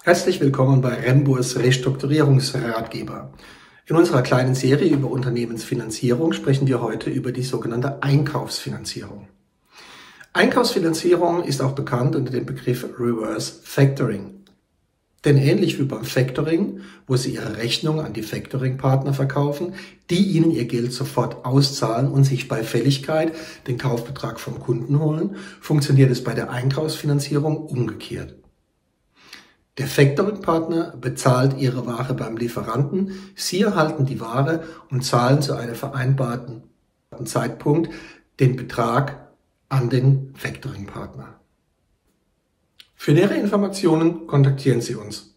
Herzlich willkommen bei Remburs Restrukturierungsratgeber. In unserer kleinen Serie über Unternehmensfinanzierung sprechen wir heute über die sogenannte Einkaufsfinanzierung. Einkaufsfinanzierung ist auch bekannt unter dem Begriff Reverse Factoring. Denn ähnlich wie beim Factoring, wo Sie Ihre Rechnung an die Factoring-Partner verkaufen, die Ihnen Ihr Geld sofort auszahlen und sich bei Fälligkeit den Kaufbetrag vom Kunden holen, funktioniert es bei der Einkaufsfinanzierung umgekehrt. Der Factoring-Partner bezahlt Ihre Ware beim Lieferanten, Sie erhalten die Ware und zahlen zu einem vereinbarten Zeitpunkt den Betrag an den Factoring-Partner. Für nähere Informationen kontaktieren Sie uns.